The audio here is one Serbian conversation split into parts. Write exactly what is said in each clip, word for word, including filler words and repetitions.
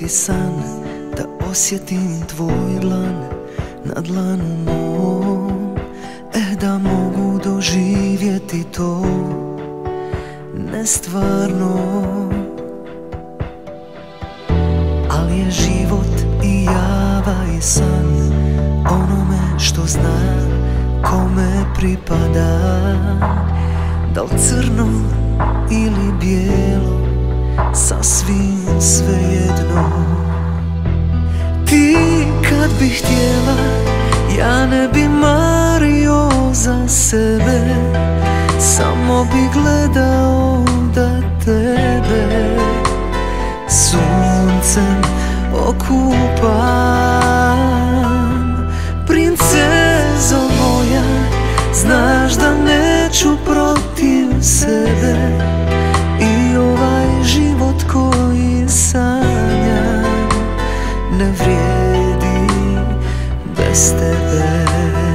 biti san, da osjetim tvoj dlan na dlanu mom. Eh, da mogu doživjeti to nestvarno. Ali je život i java i san onome što zna kome pripada. Da li crno ili bijelo, sasvim svejedno. Ti kad bi htjela, ja ne bi mario za sebe, samo bi gledao da tebe suncem okupam. Princezo moja, znaš da neću protiv sebe i ovaj život koji sanjam ne vrijedi bez tebe.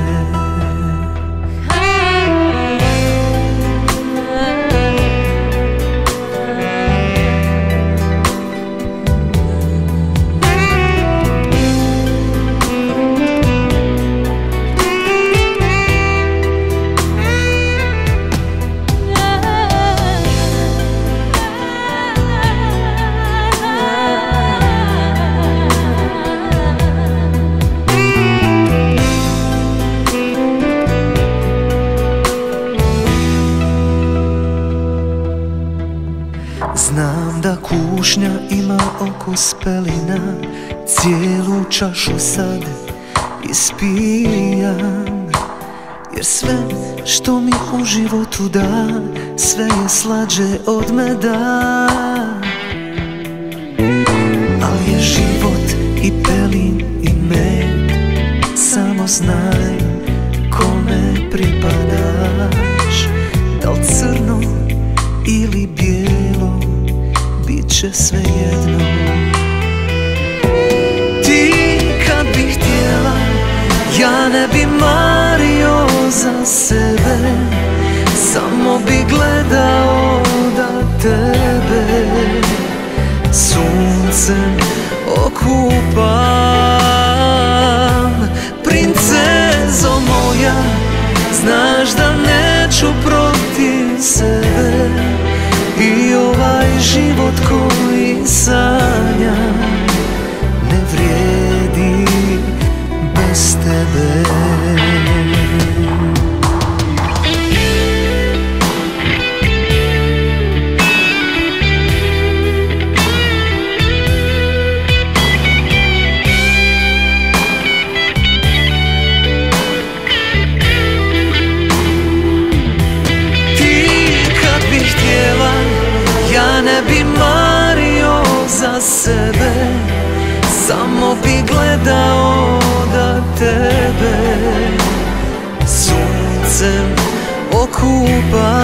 Znam da kušnja ima okus pelina, cijelu čašu sad ispijam. Jer sve što mi u životu da, sve je slađe od meda. Ali je život i pelin i med, samo znaj kome pripadaš. Da li crno ili bijelo, bit će svejedno. Ti kad bi htjela, ja ne bi mario za sebe, samo bi gledao da tebe suncem okupam. Princezo moja, znaš da neću protiv sebe i ovaj život koji sanjam ne vrijedi bez tebe. Ja ne bi mario za sebe, samo bi gledao da tebe suncem okupam.